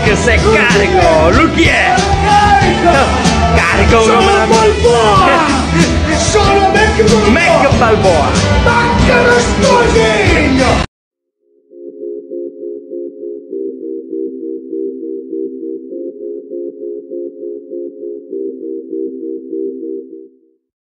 che sei carico! Lui chi è? Carico! Sono Balboa! Sono Mac Balboa! Mac Balboa!